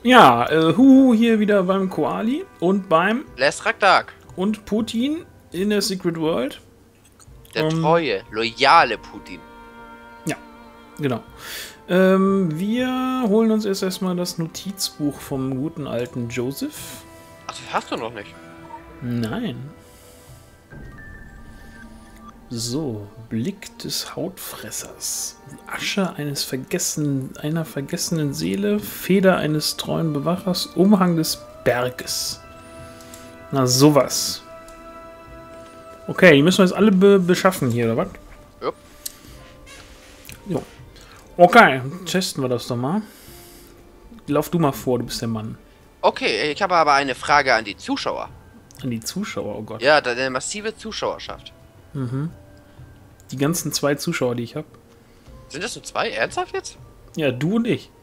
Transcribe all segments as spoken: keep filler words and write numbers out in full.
Ja, äh, Huhu hier wieder beim Koali und beim Lestrak Dark. und Putin in der Secret World. Der Ähm, treue, loyale Putin. Ja, genau. Ähm, wir holen uns erst erstmal das Notizbuch vom guten alten Joseph. Ach, das hast du noch nicht. Nein. So, Blick des Hautfressers. Asche eines vergessen, einer vergessenen Seele, Feder eines treuen Bewachers, Umhang des Berges. Na, sowas. Okay, die müssen wir jetzt alle be beschaffen hier, oder was? Ja. Jo. Okay, testen wir das doch mal. Lauf du mal vor, du bist der Mann. Okay, ich habe aber eine Frage an die Zuschauer. An die Zuschauer, oh Gott. Ja, da eine massive Zuschauerschaft. Mhm. Die ganzen zwei Zuschauer, die ich habe. Sind das nur zwei? Ernsthaft jetzt? Ja, du und ich.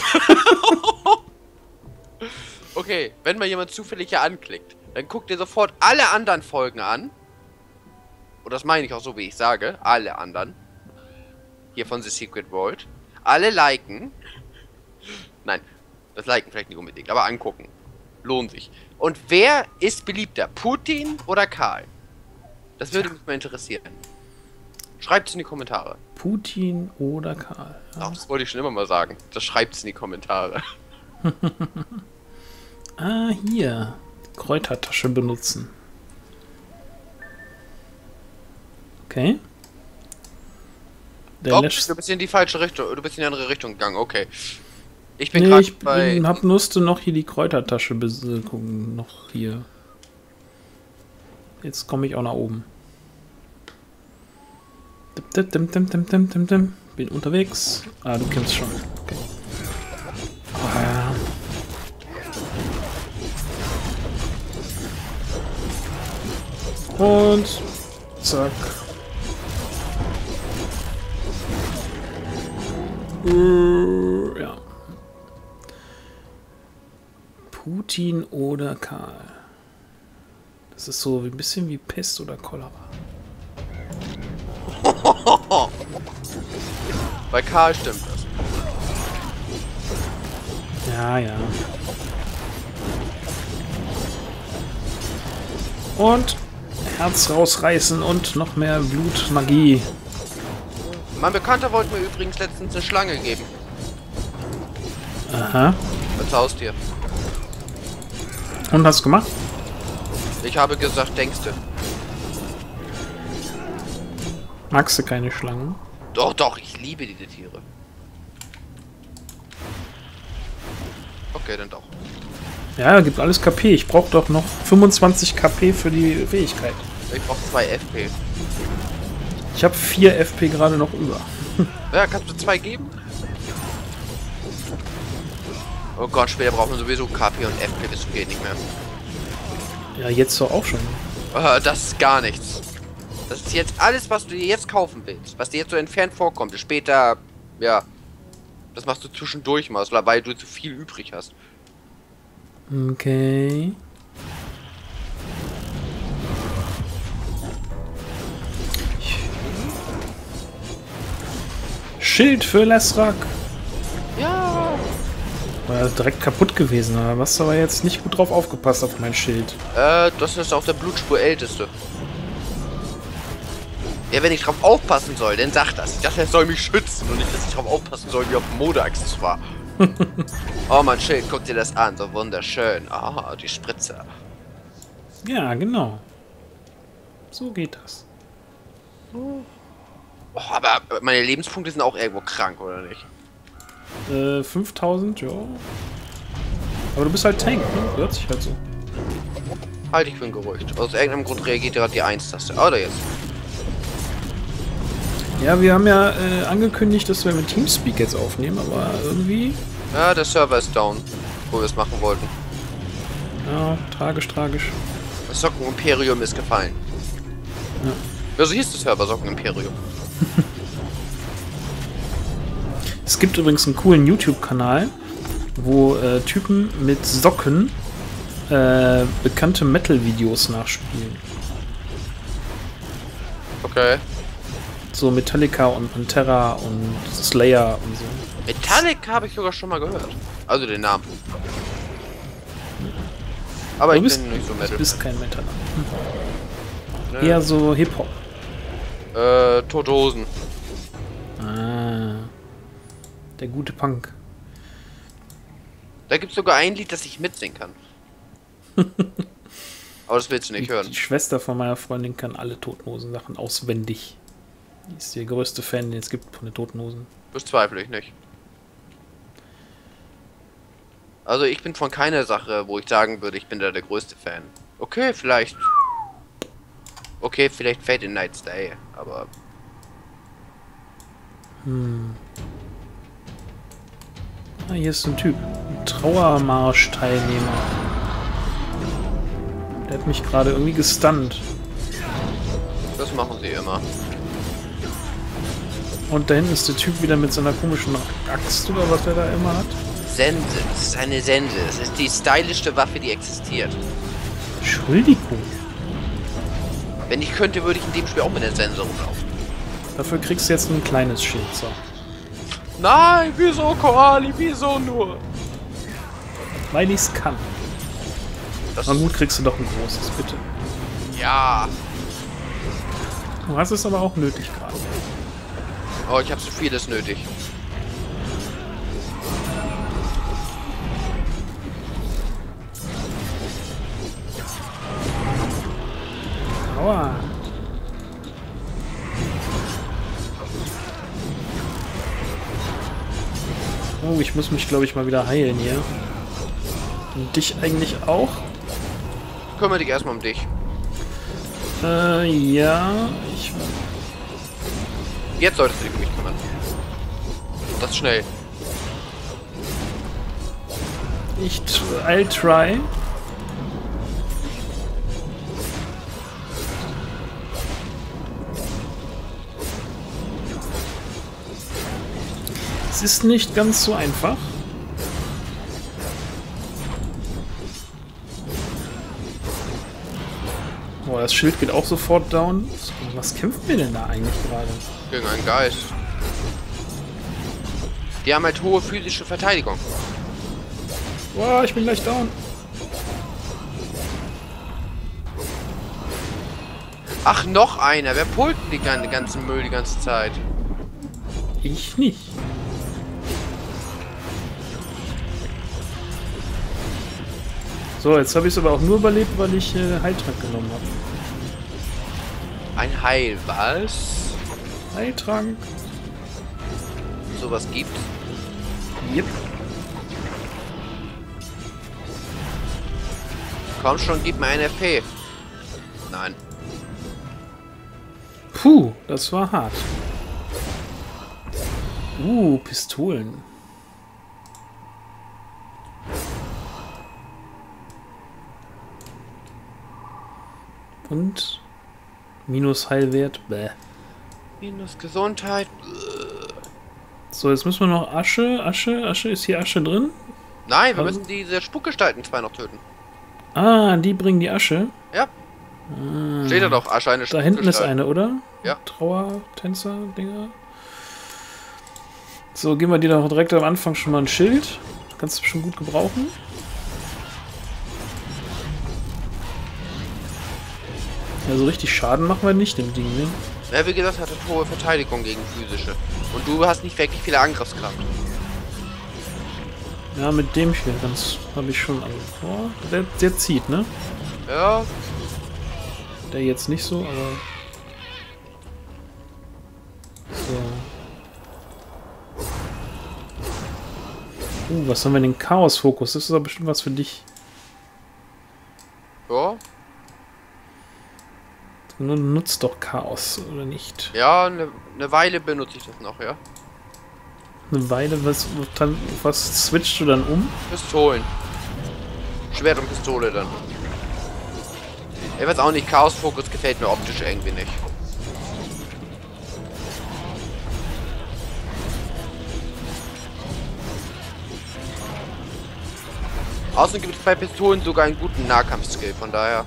Okay, wenn mal jemand zufällig hier anklickt, dann guckt ihr sofort alle anderen Folgen an. Und das meine ich auch so, wie ich sage. Alle anderen. Hier von The Secret World. Alle liken. Nein, das liken vielleicht nicht unbedingt, aber angucken. Lohnt sich. Und wer ist beliebter? Putin oder Karl? Das würde mich mal interessieren. Schreibt es in die Kommentare. Putin oder Karl. Ja. Ach, das wollte ich schon immer mal sagen. Das schreibt es in die Kommentare. Ah, hier. Kräutertasche benutzen. Okay. Der Oh, lässt... du bist in die falsche Richtung. Du bist in die andere Richtung gegangen. Okay. Ich bin Nee, gerade ich bei... bin, hab musste noch hier die Kräutertasche gucken. Noch hier. Jetzt komme ich auch nach oben. Dim, dim, dim, dim, dim, dim, dim. Bin unterwegs. Ah, du kämpfst schon. Okay. Ah, ja. Und zack. Uh, ja. Putin oder Karl. Das ist so ein bisschen wie Pest oder Cholera. Bei Karl stimmt das. Ja, ja. Und Herz rausreißen und noch mehr Blutmagie. Mein Bekannter wollte mir übrigens letztens eine Schlange geben. Aha. Als Haustier. Und hast du gemacht? Ich habe gesagt, denkst du? Magst du keine Schlangen? Doch, doch, ich liebe diese Tiere. Okay, dann doch. Ja, gibt alles K P. Ich brauche doch noch fünfundzwanzig K P für die Fähigkeit. Ich brauche zwei F P. Ich habe vier F P gerade noch über. Ja, kannst du zwei geben? Oh Gott, später braucht man sowieso K P und F P, das geht nicht mehr. Ja, jetzt doch auch schon. Uh, das ist gar nichts. Das ist jetzt alles, was du dir jetzt kaufen willst. Was dir jetzt so entfernt vorkommt. Später, ja. Das machst du zwischendurch mal, weil du zu viel übrig hast. Okay. Schild für Lestrak. Ja. War direkt kaputt gewesen, aber hast aber jetzt nicht gut drauf aufgepasst auf mein Schild. Äh, das ist auch der Blutspur älteste. Ja, wenn ich drauf aufpassen soll, dann sag das. Ich dachte, er soll mich schützen und nicht, dass ich drauf aufpassen soll, wie auf dem Modeaccessoire. Oh, mein Schild, guck dir das an, so wunderschön. Ah, die Spritze. Ja, genau. So geht das. Oh, aber meine Lebenspunkte sind auch irgendwo krank, oder nicht? Äh, fünftausend, ja. Aber du bist halt Tank, ne? Hört sich halt so. Halt, ich bin geruhigt. Aus irgendeinem Grund reagiert gerade die eins-Taste. Oder jetzt? Ja, wir haben ja äh, angekündigt, dass wir mit Teamspeak jetzt aufnehmen, aber irgendwie... Ja, der Server ist down, wo wir es machen wollten. Ja, tragisch, tragisch. Das Socken Imperium ist gefallen. Ja. Ja, so hieß der Server, Socken Imperium. Es gibt übrigens einen coolen YouTube-Kanal, wo äh, Typen mit Socken äh, bekannte Metal-Videos nachspielen. Okay. So Metallica und Pantera und Slayer und so. Metallica? Metallica habe ich sogar schon mal gehört. Also den Namen. Aber Du ich bist, bin nicht so Metal. du bist kein Metaller. Ne? Eher so Hip-Hop. Äh, Tote Hosen. Ah. Der gute Punk. Da gibt es sogar ein Lied, das ich mitsingen kann. Aber das willst du nicht Die, hören. die Schwester von meiner Freundin kann alle Toten Hosen Sachen auswendig. Die ist der größte Fan, den es gibt von den Toten Hosen. Das zweifle ich nicht. Also ich bin von keiner Sache, wo ich sagen würde, ich bin da der größte Fan. Okay, vielleicht... Okay, vielleicht Fate in Night Stay, aber... Hm. Ah, hier ist ein Typ. Ein Trauermarsch-Teilnehmer. Der hat mich gerade irgendwie gestunt. Das machen sie immer. Und da hinten ist der Typ wieder mit seiner komischen Axt oder was der da immer hat. Sense, das ist eine Sense. Das ist die stylischste Waffe, die existiert. Entschuldigung. Wenn ich könnte, würde ich in dem Spiel auch mit der Sense rumlaufen. Dafür kriegst du jetzt ein kleines Schild. So. Nein, wieso Koali? Wieso nur? Weil ich es kann. Das Na gut, kriegst du doch ein großes, bitte. Ja. Du hast es aber auch nötig gerade. Oh, ich habe so vieles nötig. Aua. Oh, ich muss mich, glaube ich, mal wieder heilen hier. Und dich eigentlich auch? Kümmere dich erstmal um dich. Äh, ja. Ich... Jetzt solltest du dich um mich kümmern. Das ist schnell. Ich... I'll try. Es ist nicht ganz so einfach. Boah, das Schild geht auch sofort down. Was kämpfen wir denn da eigentlich gerade? Gegen einen Geist. Die haben halt hohe physische Verteidigung. Boah, ich bin gleich down. Ach, noch einer. Wer pullt denn den ganzen Müll die ganze Zeit? Ich nicht. So, jetzt habe ich es aber auch nur überlebt, weil ich äh, Heiltrank genommen habe. Ein Heil, was? Heiltrank. Sowas gibt. Yep. Komm schon, gib mir ein F P. Nein. Puh, das war hart. Uh, Pistolen. Und minus Heilwert. Bäh. Minus Gesundheit. So, jetzt müssen wir noch Asche. Asche, Asche. Ist hier Asche drin? Nein, wir Also- müssen diese Spukgestalten zwei noch töten. Ah, die bringen die Asche. Ja. Ah. Steht da doch, Asche, eine Da hinten ist Spukgestalt. eine, oder? Ja. Trauertänzer-Dinger. So, geben wir dir doch direkt am Anfang schon mal ein Schild. Kannst du schon gut gebrauchen. Ja, so richtig Schaden machen wir nicht dem Ding, ne? Ja, wie gesagt, hat er hohe Verteidigung gegen physische. Und du hast nicht wirklich viele Angriffskraft. Ja, mit dem hier ganz habe ich schon Angst vor. Der, der zieht, ne? Ja, Der jetzt nicht so, aber... So. Uh, was haben wir denn? Chaos-Fokus. Das ist aber bestimmt was für dich. ja, Du nutzt doch Chaos, oder nicht? ja, eine ne Weile benutze ich das noch, ja. Eine Weile, was, dann, was switcht du dann um? Pistolen. Schwert und Pistole dann. Ich weiß auch nicht, Chaos-Fokus gefällt mir optisch irgendwie nicht. Außerdem gibt es bei Pistolen sogar einen guten Nahkampf-Skill, von daher.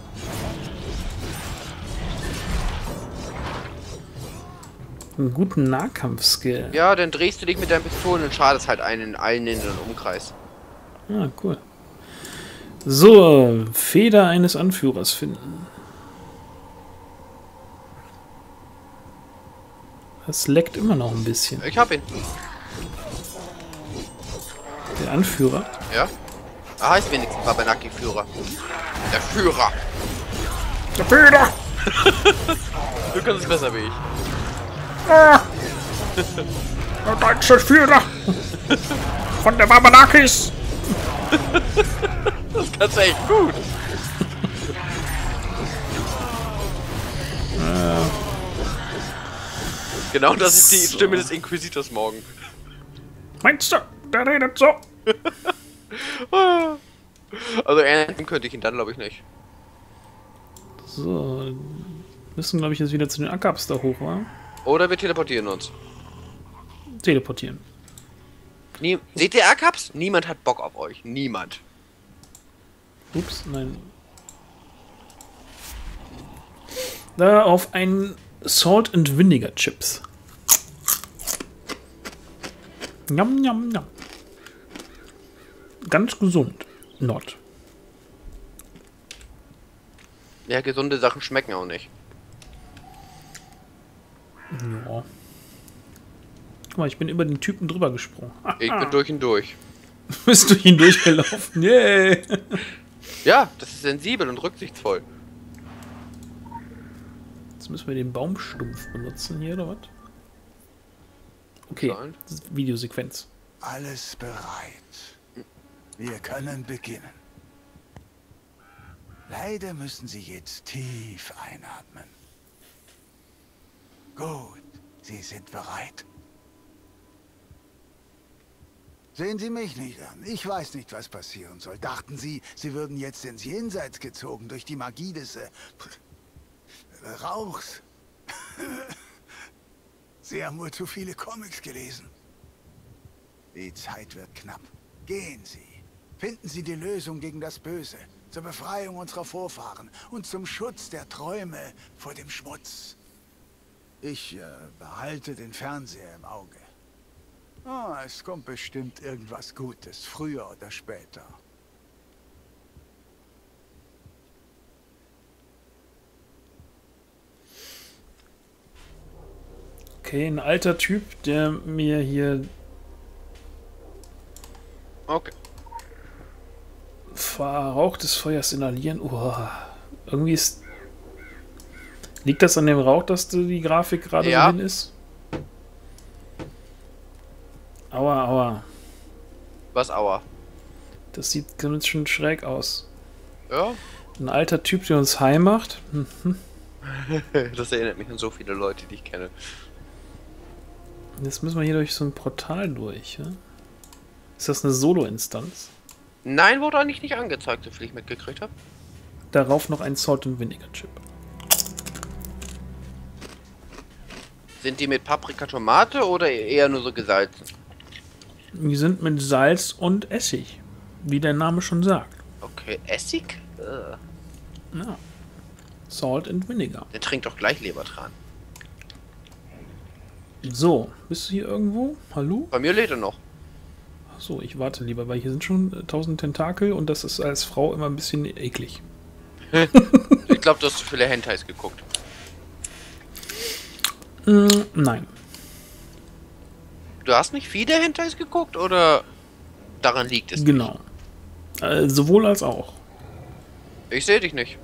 Einen guten Nahkampf-Skill. Ja, dann drehst du dich mit deinen Pistolen und schadest halt einen in allen in den Umkreis. Ah, cool. So, Feder eines Anführers finden. Das leckt immer noch ein bisschen. Ich hab ihn. Der Anführer? Ja. Er heißt wenigstens Tabanaki-Führer. Der Führer. Der Führer! Du kannst es besser wie ich. Ah, der deutsche Führer! Von der Babanakis! Das kannst du echt gut. Äh. Genau das ist die So. Stimme des Inquisitors morgen. Meinst du, der redet so? Also ernten könnte ich ihn dann, glaube ich, nicht. So, müssen, glaube ich, jetzt wieder zu den Akabs da hoch, wa? Oder wir teleportieren uns. Teleportieren. Nie Seht ihr Akaps? Niemand hat Bock auf euch. Niemand. Ups, nein. Da auf ein Salt and Vinegar Chips. Njam, njam, njam. Ganz gesund. Not. Ja, gesunde Sachen schmecken auch nicht. Ja. Guck mal, ich bin über den Typen drüber gesprungen. Ich bin durch und durch. Bist du ihn durchgelaufen? Yay! Ja, das ist sensibel und rücksichtsvoll. Jetzt müssen wir den Baumstumpf benutzen hier, oder was? Okay, Nein. das ist Videosequenz. Alles bereit. Wir können beginnen. Leider müssen Sie jetzt tief einatmen. Gut, Sie sind bereit. Sehen Sie mich nicht an. Ich weiß nicht, was passieren soll. Dachten Sie, Sie würden jetzt ins Jenseits gezogen durch die Magie des äh, Rauchs? Sie haben wohl zu viele Comics gelesen. Die Zeit wird knapp. Gehen Sie. Finden Sie die Lösung gegen das Böse, zur Befreiung unserer Vorfahren und zum Schutz der Träume vor dem Schmutz. Ich äh, behalte den Fernseher im Auge. Ah, es kommt bestimmt irgendwas Gutes, früher oder später. Okay, ein alter Typ, der mir hier Okay. verrauchtes Feuers inhalieren. Oh, irgendwie ist... Liegt das an dem Rauch, dass die Grafik gerade Ja. so hin ist? Aua, aua. Was, aua? Das sieht ganz schön schräg aus. Ja. Ein alter Typ, der uns heim macht. Mhm. Das erinnert mich an so viele Leute, die ich kenne. Jetzt müssen wir hier durch so ein Portal durch. Ja? Ist das eine Solo-Instanz? Nein, wurde eigentlich nicht angezeigt, so viel ich mitgekriegt habe. Darauf noch ein Salt and Vinegar Chip. Sind die mit Paprika, Tomate oder eher nur so gesalzen? Die sind mit Salz und Essig, wie der Name schon sagt. Okay, Essig? Äh. Ja. Salt and Vinegar. Der trinkt doch gleich Lebertran. So, bist du hier irgendwo? Hallo? Bei mir lädt er noch. So, ich warte lieber, weil hier sind schon äh, tausend Tentakel und das ist als Frau immer ein bisschen eklig. Ich glaube, du hast zu viele Hentais geguckt. Mm, nein. Du hast nicht viele Hentais geguckt oder daran liegt es? Genau. Äh, sowohl als auch. Ich sehe dich nicht.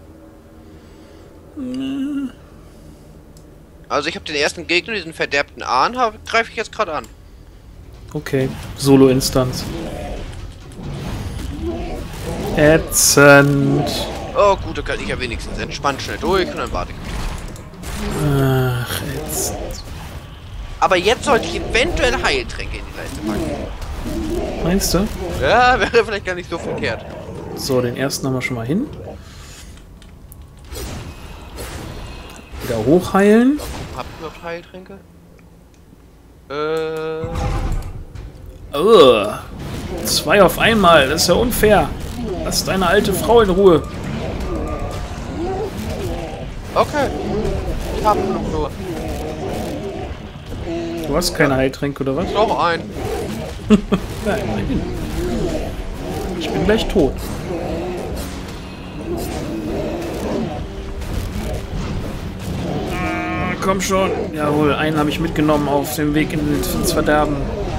Also ich habe den ersten Gegner, diesen verderbten Ahn, greife ich jetzt gerade an. Okay, Solo-Instanz. Ätzend. Oh gut, da kann ich ja wenigstens entspannt schnell durch und dann warte ich. Ach, ätzend. Aber jetzt sollte ich eventuell Heiltränke in die Leiste packen. Meinst du? Ja, wäre vielleicht gar nicht so verkehrt. So, den ersten haben wir schon mal hin. Wieder hochheilen. Habt ihr überhaupt Heiltränke? Äh... Ugh. Zwei auf einmal, das ist ja unfair. Lass deine alte Frau in Ruhe. Okay. Ich hab nur. Du hast keine Heiltränke oder was? Noch ein. Ja, immerhin. Ich bin gleich tot. Ah, komm schon. Jawohl, einen habe ich mitgenommen auf dem Weg ins Verderben.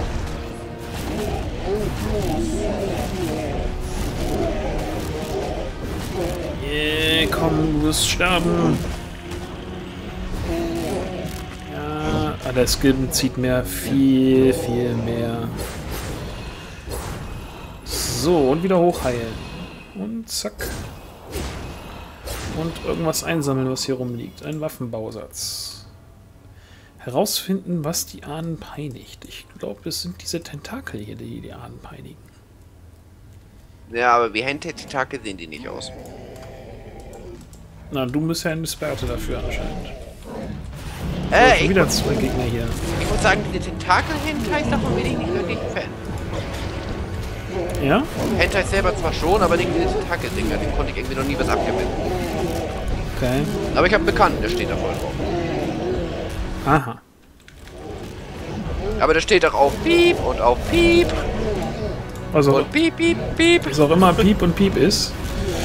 Yeah, komm, du wirst sterben. Ja, ah, der Skill zieht mehr, viel, viel mehr. So, und wieder hochheilen. Und zack. Und irgendwas einsammeln, was hier rumliegt. Ein Waffenbausatz. Herausfinden, was die Ahnen peinigt. Ich glaube, es sind diese Tentakel hier, die die Ahnen peinigen. Ja, aber wie Hentai-Tentakel sehen die nicht aus. Na, du bist ja ein Experte dafür anscheinend. Äh, So, ich, wieder zwei Gegner hier. ich muss sagen, diese Tentakel-Hentais, davon bin ich nicht wirklich ein Fan. Ja? Hentai selber zwar schon, aber nicht diese Tentakel-Dinger, den konnte ich irgendwie noch nie was abgewinnen. Okay. Aber ich habe einen Bekannten, der steht da voll drauf. Aha. Aber der steht auch auf Piep und auf Piep Also, und Piep, Piep, Piep. was auch immer Piep und Piep ist.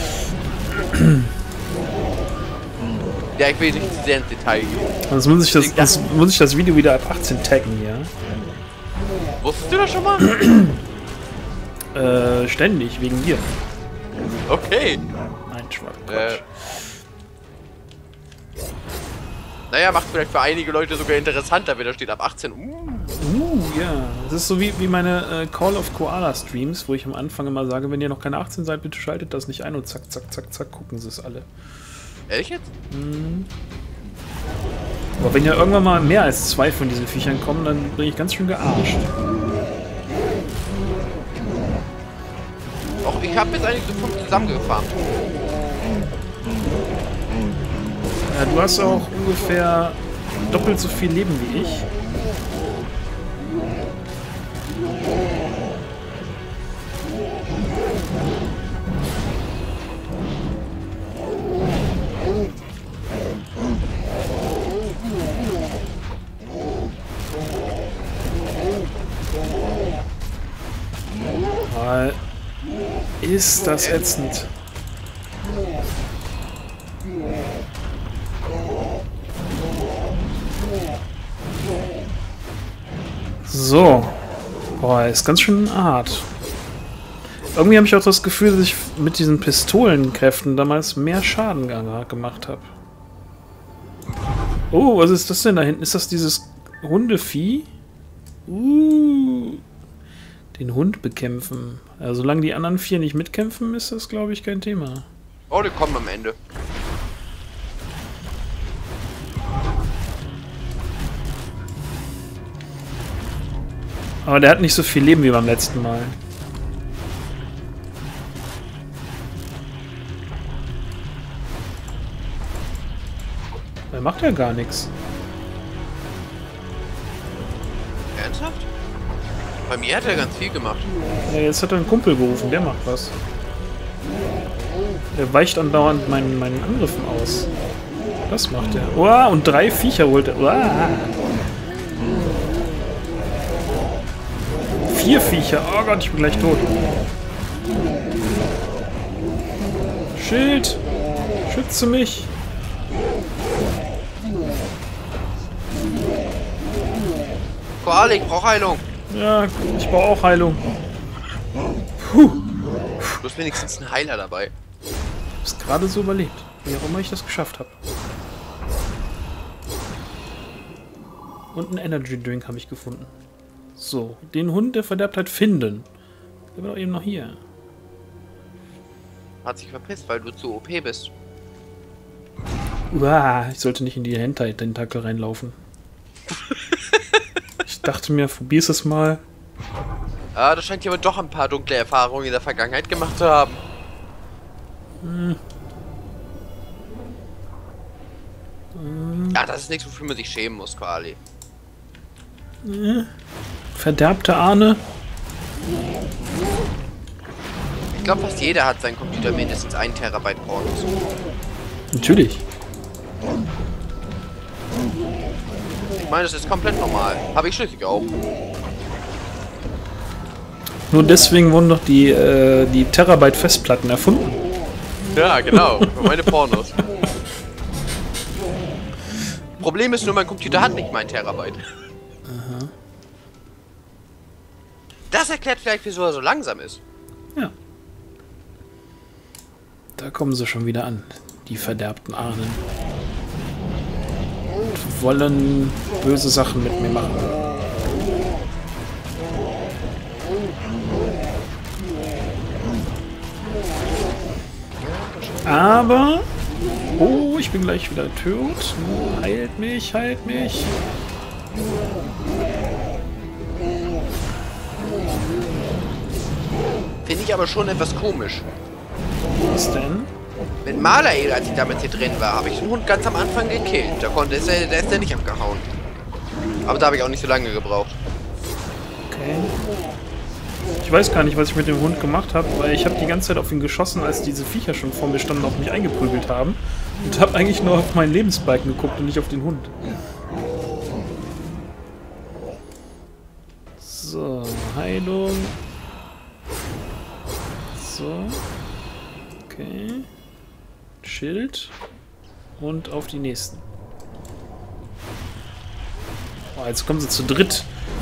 Ja, ich will nicht zu sehr ins Detail gehen. Sonst muss ich das, sonst muss ich das Video wieder ab achtzehn taggen hier. Wusstest du das schon mal? Äh, ständig, wegen dir. Okay. Nein, Schwach. Äh. Naja, macht vielleicht für einige Leute sogar interessanter, wenn da steht ab achtzehn. Uh. Uh, ja. Das ist so wie, wie meine äh, Call of Koala Streams, wo ich am Anfang immer sage, wenn ihr noch keine achtzehn seid, bitte schaltet das nicht ein und zack, zack, zack, zack, gucken sie es alle. Ehrlich jetzt? Mhm. Aber wenn ja irgendwann mal mehr als zwei von diesen Viechern kommen, dann bin ich ganz schön gearscht. Auch ich habe jetzt eigentlich so fünf zusammengefarmt. Ja, du hast auch ungefähr doppelt so viel Leben wie ich. Mal ist das ätzend. So. Boah, ist ganz schön hart. Irgendwie habe ich auch das Gefühl, dass ich mit diesen Pistolenkräften damals mehr Schaden gemacht habe. Oh, was ist das denn da hinten? Ist das dieses Hundevieh? Uh. Den Hund bekämpfen. Also, solange die anderen vier nicht mitkämpfen, ist das, glaube ich, kein Thema. Oh, die kommen am Ende. Aber der hat nicht so viel Leben wie beim letzten Mal. Er macht ja gar nichts. Ernsthaft? Bei mir hat er ganz viel gemacht. Ja, jetzt hat er einen Kumpel gerufen, der macht was. Der weicht andauernd meinen, meinen Angriffen aus. Das macht er. Uah, und drei Viecher holt er. Uah. Vier Viecher. Oh Gott, ich bin gleich tot. Schild! Schütze mich! Koala, ich brauche Heilung. Ja, ich brauche auch Heilung. Puh. Du hast wenigstens einen Heiler dabei. Ich hab's gerade so überlebt. Wie auch immer ich das geschafft habe. Und einen Energy Drink habe ich gefunden. So, den Hund der Verderbtheit finden. Der war doch eben noch hier. Hat sich verpisst, weil du zu O P bist. Uah, ich sollte nicht in die Hentai-Tentakel reinlaufen. Ich dachte mir, probier's es mal. Ah, das scheint jemand doch ein paar dunkle Erfahrungen in der Vergangenheit gemacht zu haben. Hm. Ja, das ist nichts, wofür man sich schämen muss, Koali. Äh. Verderbte Ahne. Ich glaube, fast jeder hat seinen Computer mindestens ein Terabyte Pornos. Natürlich. Ich meine, das ist komplett normal. Habe ich schließlich auch. Nur deswegen wurden doch die, äh, die Terabyte-Festplatten erfunden. Ja, genau. Für meine Pornos. Problem ist nur, mein Computer hat nicht mein Terabyte. Aha. Das erklärt vielleicht, wieso er so langsam ist. Ja. Da kommen sie schon wieder an, die verderbten Ahnen. Und wollen böse Sachen mit mir machen. Aber... Oh, ich bin gleich wieder tot. Heilt mich, heilt mich. Finde ich aber schon etwas komisch. Was denn? Mit Malael, als ich damals hier drin war, habe ich den Hund ganz am Anfang gekillt. Da konnte ist er, der ist er nicht abgehauen. Aber da habe ich auch nicht so lange gebraucht. Okay. Ich weiß gar nicht, was ich mit dem Hund gemacht habe, weil ich habe die ganze Zeit auf ihn geschossen, als diese Viecher schon vor mir standen und auf mich eingeprügelt haben. Und habe eigentlich nur auf meinen Lebensbalken geguckt und nicht auf den Hund. So, Heilung. So. Okay. Schild. Und auf die nächsten. Oh, jetzt kommen sie zu dritt.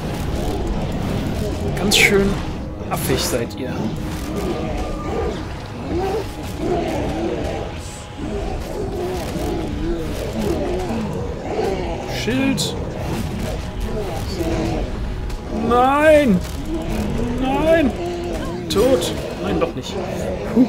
Ganz schön affig seid ihr. Schild. Nein! Nein! Tot! Nein, doch nicht. Puh.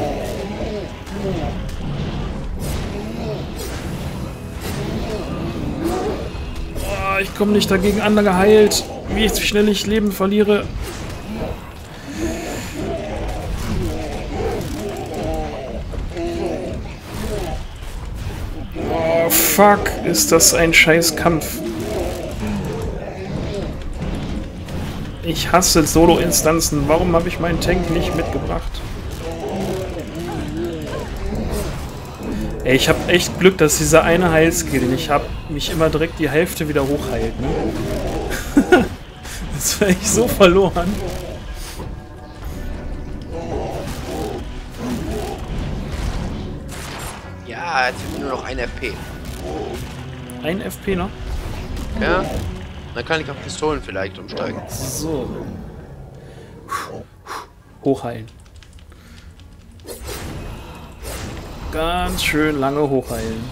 Oh, ich komme nicht dagegen angeheilt. Wie schnell ich Leben verliere. Oh, fuck. Ist das ein scheiß Kampf. Ich hasse Solo-Instanzen. Warum habe ich meinen Tank nicht mitgebracht? Ey, ich habe echt Glück, dass dieser eine Heilskill, den ich habe, mich immer direkt die Hälfte wieder hochheilt, ne? Das wäre ich so verloren. Ja, jetzt ist nur noch ein F P. Ein F P noch? Ja. Dann kann ich auf Pistolen vielleicht umsteigen. So. Hochheilen. Ganz schön lange hochheilen.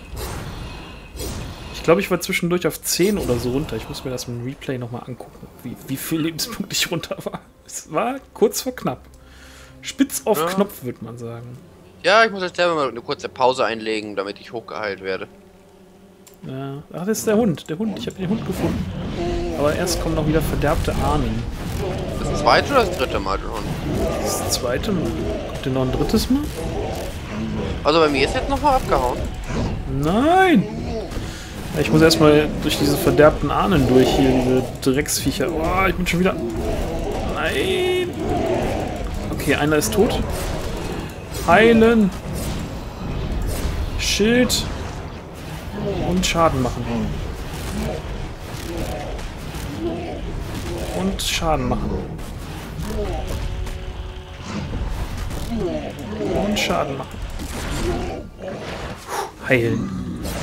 Ich glaube, ich war zwischendurch auf zehn oder so runter. Ich muss mir das im Replay nochmal angucken, wie, wie viel Lebenspunkte ich runter war. Es war kurz vor knapp. Spitz auf ja. Knopf, würde man sagen. Ja, ich muss jetzt selber mal eine kurze Pause einlegen, damit ich hochgeheilt werde. Ja. Ach, das ist der Hund. Der Hund. Ich habe den Hund gefunden. Aber erst kommen noch wieder verderbte Ahnen. Das zweite oder das dritte Mal, den Hund? Das zweite Mal. Kommt denn noch ein drittes Mal? Also bei mir ist jetzt nochmal abgehauen. Nein! Ich muss erstmal durch diese verderbten Ahnen durch hier, diese Drecksviecher. Oh, ich bin schon wieder... Nein! Okay, einer ist tot. Heilen! Schild! Und Schaden machen. Und Schaden machen. Und Schaden machen. Heilen.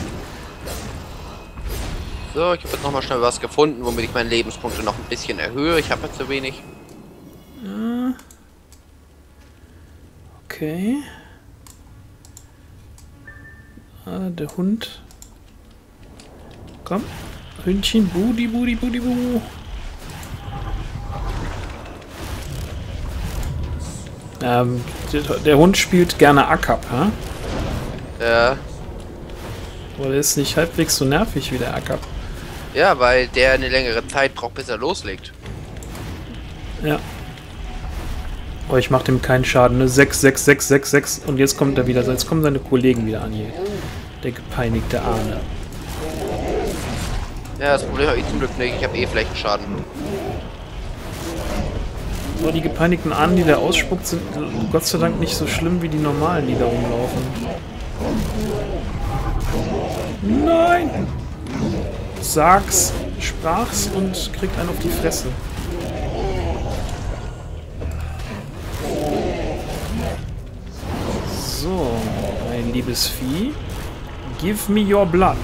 So, ich habe jetzt nochmal schnell was gefunden, womit ich meine Lebenspunkte noch ein bisschen erhöhe. Ich habe jetzt zu wenig. Ja. Okay. Ah, der Hund. Komm. Hündchen. Budi, budi, budi, bu. Ähm, der, der Hund spielt gerne A-Cup, hä? Ja. Aber der ist nicht halbwegs so nervig wie der A-Cup. Ja, weil der eine längere Zeit braucht, bis er loslegt. Ja. Oh, ich mach dem keinen Schaden, ne? sechs, sechs, sechs, sechs, sechs. Und jetzt kommt er wieder. Jetzt kommen seine Kollegen wieder an hier. Der gepeinigte Ahne. Ja, das Problem habe ich zum Glück nicht. Ich habe eh Flächenschaden. Aber die gepeinigten Ahnen, die der ausspuckt, sind Gott sei Dank nicht so schlimm wie die normalen, die da rumlaufen. Nein! sag's, sprach's und kriegt einen auf die Fresse. So, mein liebes Vieh. Give me your blood.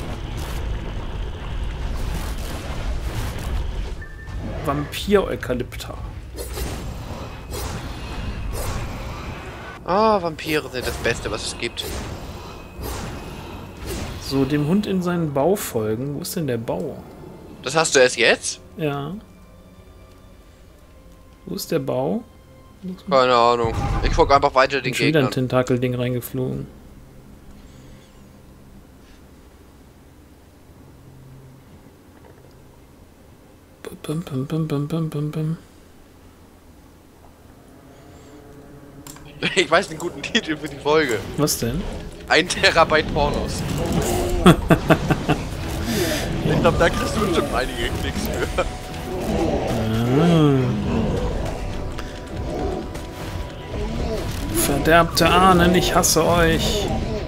Vampir-Eukalypta. Ah, Vampire sind das Beste, was es gibt. So, dem Hund in seinen Bau folgen. Wo ist denn der Bau? Das hast du erst jetzt? Ja. Wo ist der Bau? Keine Ahnung. Ich folge einfach weiter den Ist schon wieder ein Gegnern. Tentakelding reingeflogen. Bum, bum, bum, bum, bum, bum, bum. Ich weiß einen guten Titel für die Folge. Was denn? Ein Terabyte Pornos. Ich glaube, da kriegst du bestimmt einige Klicks für. Ah. Verderbte Ahnen, ich hasse euch.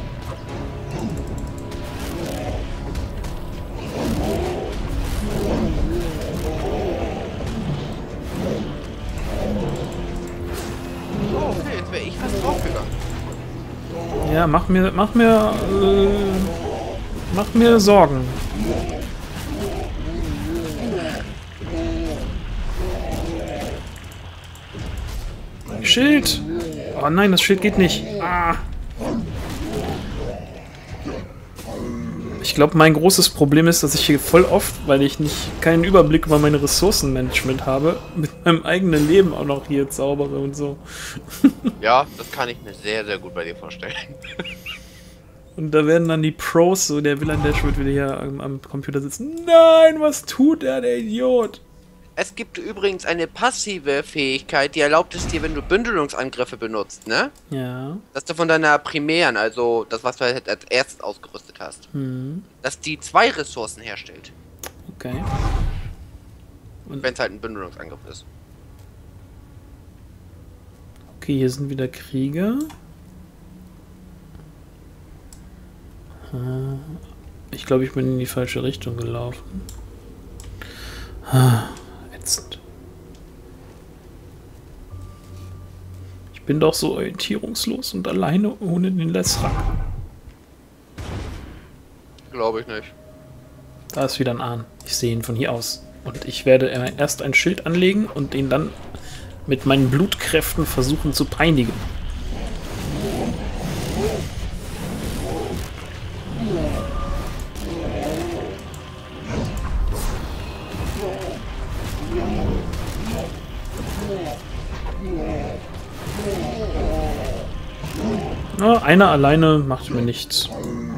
Oh, okay, jetzt wäre ich fast draufgegangen. Ja, mach mir, mach mir, äh, mach mir Sorgen. Schild! Oh nein, das Schild geht nicht. Ah. Ich glaube, mein großes Problem ist, dass ich hier voll oft, weil ich nicht keinen Überblick über meine Ressourcenmanagement habe, mit meinem eigenen Leben auch noch hier zaubere und so. Ja, das kann ich mir sehr, sehr gut bei dir vorstellen. Und da werden dann die Pros, so der Villain Dash wird wieder hier am, am Computer sitzen. Nein, was tut er, der Idiot? Es gibt übrigens eine passive Fähigkeit, die erlaubt es dir, wenn du Bündelungsangriffe benutzt, ne? Ja. Dass du von deiner primären, also das, was du halt als erstes ausgerüstet hast, Hm. dass die zwei Ressourcen herstellt. Okay. Wenn es halt ein Bündelungsangriff ist. Okay, hier sind wieder Krieger. Hm. Ich glaube, ich bin in die falsche Richtung gelaufen. Ah, ätzend. Ich bin doch so orientierungslos und alleine ohne den Lessrack. Glaube ich nicht. Da ist wieder ein Ahn. Ich sehe ihn von hier aus. Und ich werde erst ein Schild anlegen und ihn dann mit meinen Blutkräften versuchen zu peinigen. Na, einer alleine macht mir nichts.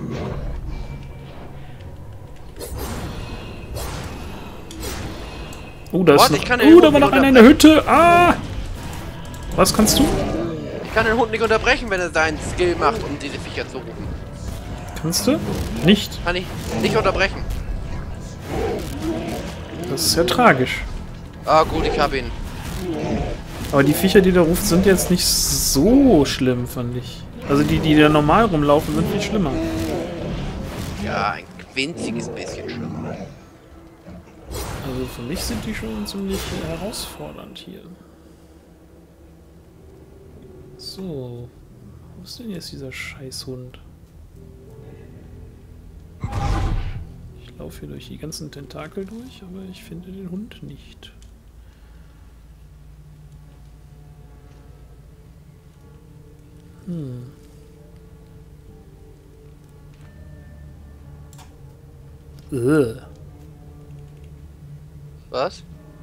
Oh, da ist What? noch, Ich kann den oh, da Hund war nicht noch einer in der Hütte. Ah! Was kannst du? Ich kann den Hund nicht unterbrechen, wenn er seinen Skill macht, um diese Viecher zu rufen. Kannst du? Nicht. Kann ich nicht unterbrechen. Das ist ja tragisch. Ah gut, ich habe ihn. Aber die Viecher, die da ruft, sind jetzt nicht so schlimm, fand ich. Also die, die da normal rumlaufen, sind viel schlimmer. Ja, ein winziges bisschen schlimmer. Also für mich sind die schon ziemlich herausfordernd hier. So. Wo ist denn jetzt dieser Scheißhund? Ich laufe hier durch die ganzen Tentakel durch, aber ich finde den Hund nicht. Hm. Ugh. Was?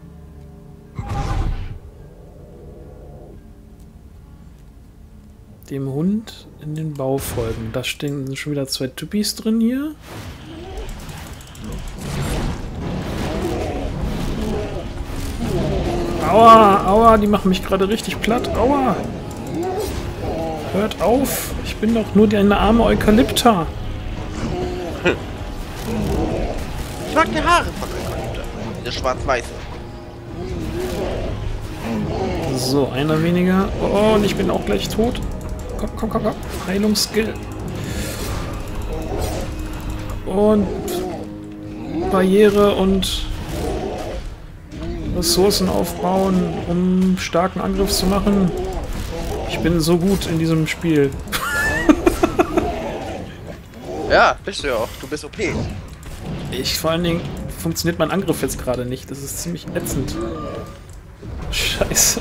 Dem Hund in den Bau folgen. Da stehen sind schon wieder zwei Typis drin hier. Aua, aua, die machen mich gerade richtig platt. Aua. Hört auf. Ich bin doch nur die eine arme Eukalypta. Ich mag die Haare von Eukalypta. Diese schwarz-weiße. So, einer weniger. Oh, und ich bin auch gleich tot. Komm, komm, komm, komm. Heilungsskill. Und... Barriere und Ressourcen aufbauen, um starken Angriff zu machen. Ich bin so gut in diesem Spiel. Ja, bist du ja auch. Du bist O P. Ich, vor allen Dingen funktioniert mein Angriff jetzt gerade nicht. Das ist ziemlich ätzend. Scheiße.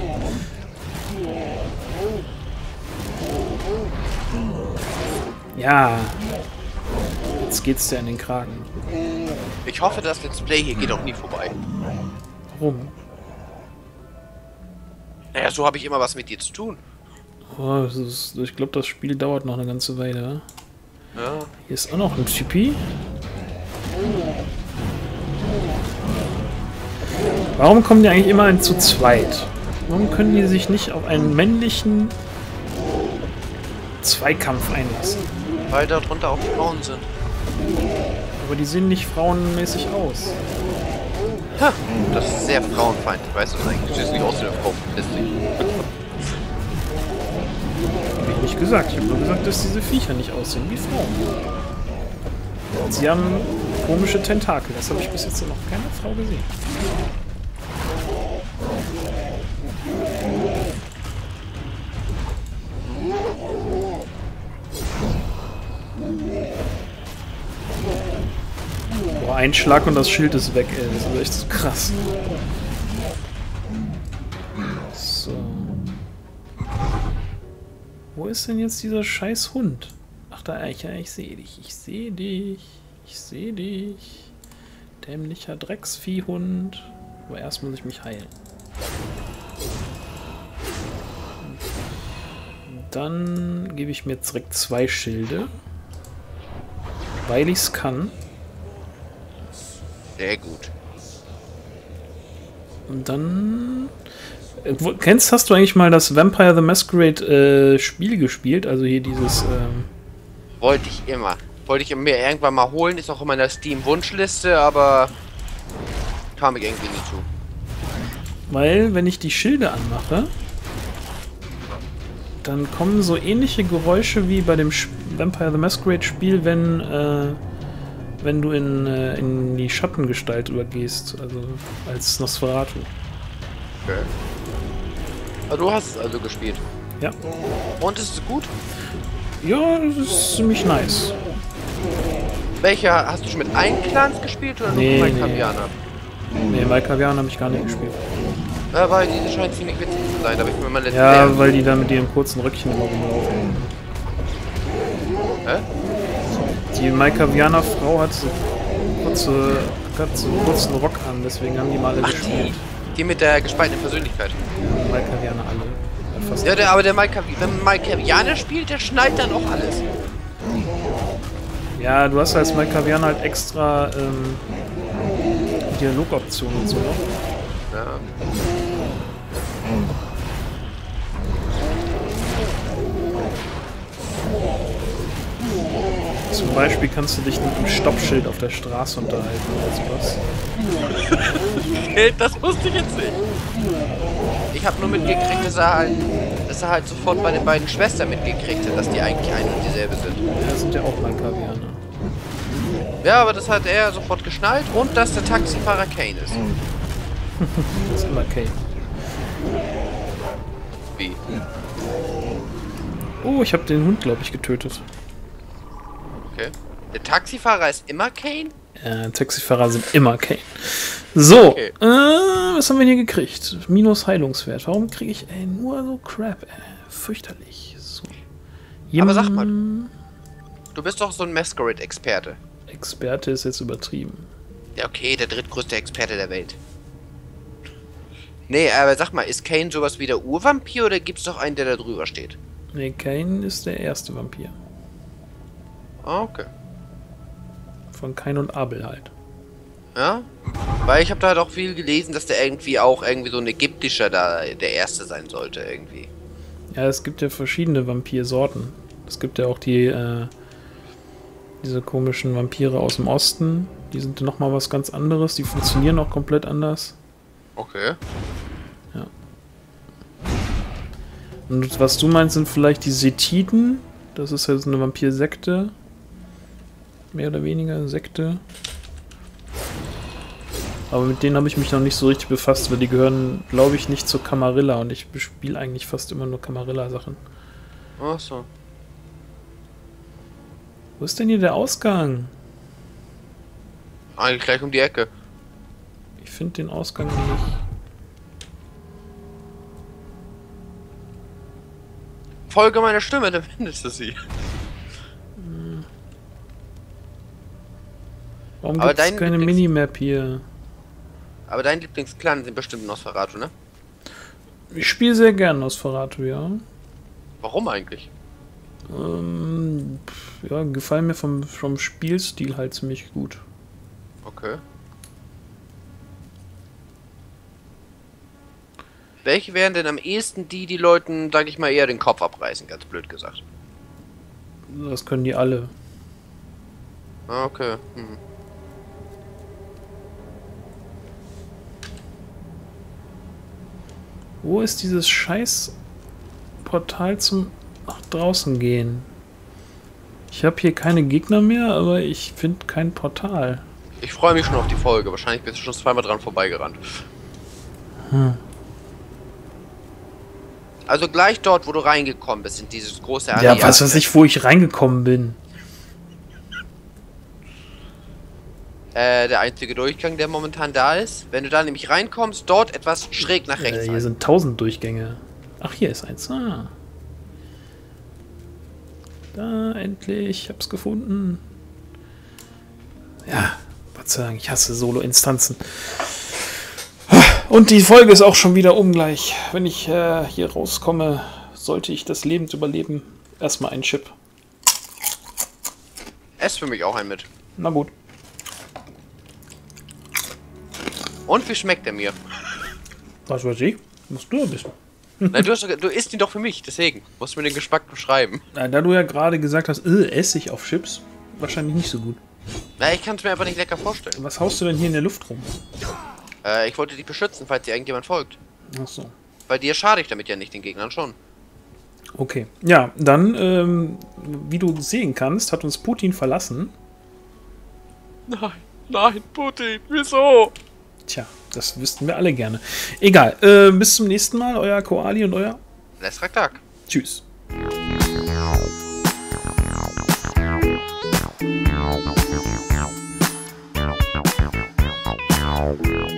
Ja. Jetzt geht's dir in den Kragen. Ich hoffe, das Let's Play hier geht auch nie vorbei. Warum? Naja, so habe ich immer was mit dir zu tun. Oh, das ist, ich glaube, das Spiel dauert noch eine ganze Weile. Ja. Hier ist auch noch ein Typi. Warum kommen die eigentlich immer zu zweit? Warum können die sich nicht auf einen männlichen Zweikampf einlassen? Weil da drunter auch Frauen sind. Aber die sehen nicht frauenmäßig aus. Ha, das ist sehr frauenfeindlich, weißt du das eigentlich? Du siehst nicht aus wie eine Frau. Hab ich nicht gesagt. Ich habe nur gesagt, dass diese Viecher nicht aussehen wie Frauen. Und sie haben komische Tentakel. Das habe ich bis jetzt noch keine Frau gesehen. Boah, ein Schlag und das Schild ist weg, ey. Das ist echt so krass. So. Wo ist denn jetzt dieser scheiß Hund? Ach da, ich, ja, ich sehe dich. Ich sehe dich. Ich sehe dich. Dämlicher Drecksviehhund. Aber erst muss ich mich heilen. Dann gebe ich mir direkt zwei Schilde. Weil ich es kann. Sehr gut. Und dann... Äh, wo, kennst, hast du eigentlich mal das Vampire the Masquerade äh, Spiel gespielt? Also hier dieses... Ähm Wollte ich immer. Wollte ich mir irgendwann mal holen. Ist auch in meiner Steam-Wunschliste, aber... kam ich irgendwie nicht zu. Weil, wenn ich die Schilde anmache... dann kommen so ähnliche Geräusche wie bei dem Sch Vampire the Masquerade Spiel, wenn... Äh, wenn du in, äh, in die Schattengestalt übergehst, also als Nosferatu. Okay. Aber du hast es also gespielt. Ja. Und ist es gut? Ja, das ist ziemlich nice. Welcher? Hast du schon mit allen Clans gespielt oder Nee, nur mit nee. Malkavianer? Ne, Malkavianer habe ich gar nicht gespielt. Ja, weil die scheint ziemlich witzig zu sein, da habe ich mir mal letztes Ja, Jahr- weil die da mit ihrem kurzen Röckchen immer rumlaufen. Hä? Die Malkavianer Frau hat so, kurze, hat so einen kurzen Rock an, deswegen haben die mal alle Ach, gespielt. die, die mit der gespaltenen Persönlichkeit. Ja, Malkavianer alle. Ja, fast Ja, der, aber der Malkavi wenn Malkavianer spielt, der schneidet dann auch alles. Ja, du hast als Malkavianer halt extra ähm, Dialogoptionen und so. Ja. Zum Beispiel kannst du dich mit einem Stoppschild auf der Straße unterhalten oder sowas. Das wusste ich jetzt nicht. Ich habe nur mitgekriegt, dass er, halt, dass er halt sofort bei den beiden Schwestern mitgekriegt hat, dass die eigentlich eine und dieselbe sind. Ja, sind ja auch Malkavianer. Ja, aber das hat er sofort geschnallt und dass der Taxifahrer Kane ist. Das ist immer Kane. Wie? Oh, ich habe den Hund, glaube ich, getötet. Okay. Der Taxifahrer ist immer Kane? Ja, Taxifahrer sind immer Kane. So, Okay. äh, was haben wir hier gekriegt? Minus Heilungswert. Warum kriege ich ey, nur so Crap? Ey, fürchterlich. So. Aber sag mal, du bist doch so ein Masquerade-Experte. Experte ist jetzt übertrieben. Ja, okay, der drittgrößte Experte der Welt. Nee, aber sag mal, ist Kane sowas wie der Urvampir oder gibt's doch einen, der da drüber steht? Nee, Kane ist der erste Vampir. Ah, okay. Von Kain und Abel halt. Ja? Weil ich habe da halt auch viel gelesen, dass der irgendwie auch irgendwie so ein ägyptischer da der erste sein sollte, irgendwie. Ja, es gibt ja verschiedene Vampirsorten. Es gibt ja auch die, äh, diese komischen Vampire aus dem Osten. Die sind nochmal was ganz anderes. Die funktionieren auch komplett anders. Okay. Ja. Und was du meinst, sind vielleicht die Setiten. Das ist ja so eine Vampirsekte. Mehr oder weniger Sekte. Aber mit denen habe ich mich noch nicht so richtig befasst, weil die gehören, glaube ich, nicht zur Camarilla und ich spiele eigentlich fast immer nur Camarilla-Sachen. Ach so. Wo ist denn hier der Ausgang? Eigentlich gleich um die Ecke. Ich finde den Ausgang nicht. Folge meiner Stimme, dann findest du sie. Warum Aber gibt es dein keine Lieblings- Minimap hier? Aber dein Lieblingsclan sind bestimmt Nosferatu, ne? Ich spiele sehr gern Nosferatu, ja. Warum eigentlich? Ähm, pf, ja, gefallen mir vom, vom Spielstil halt ziemlich gut. Okay. Welche wären denn am ehesten die, die Leuten, sag ich mal, eher den Kopf abreißen, ganz blöd gesagt? Das können die alle. Ah, okay. Hm. Wo ist dieses scheiß Portal zum nach draußen gehen? Ich habe hier keine Gegner mehr, aber ich finde kein Portal. Ich freue mich schon auf die Folge. Wahrscheinlich bist du schon zweimal dran vorbeigerannt. Hm. Also gleich dort, wo du reingekommen bist, in dieses große Areal. Ja, was weiß ich, wo ich reingekommen bin. Äh, der einzige Durchgang, der momentan da ist. Wenn du da nämlich reinkommst, dort etwas schräg nach rechts. Äh, hier rein. sind tausend Durchgänge. Ach, hier ist eins. Ah. Da, endlich. Ich hab's gefunden. Ja, was zu sagen, ich hasse Solo-Instanzen. Und die Folge ist auch schon wieder um gleich. Wenn ich äh, hier rauskomme, sollte ich das Leben überleben. Erstmal einen Chip. Ess für mich auch ein mit. Na gut. Und wie schmeckt er mir? Was weiß ich? Musst du ja wissen. Nein, du, hast, du isst ihn doch für mich, deswegen. Musst du mir den Geschmack beschreiben. Na, da du ja gerade gesagt hast, äh, Essig auf Chips, wahrscheinlich nicht so gut. Na, ich kann es mir einfach nicht lecker vorstellen. Was haust du denn hier in der Luft rum? Äh, ich wollte dich beschützen, falls dir irgendjemand folgt. Ach so. Weil dir schade ich damit ja nicht, den Gegnern schon. Okay. Ja, dann, ähm, wie du sehen kannst, hat uns Putin verlassen. Nein, nein, Putin, wieso? Tja, das wüssten wir alle gerne. Egal, äh, bis zum nächsten Mal, euer Koali und euer... Lestraktak. Tschüss. Wow.